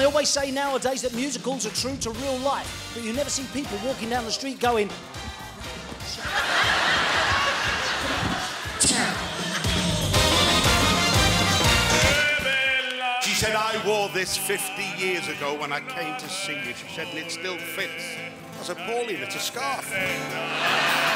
always say nowadays that musicals are true to real life, but you never see people walking down the street going... She said, I wore this 50 years ago when I came to see you. She said, and it still fits. I said, Pauline, it's a scarf.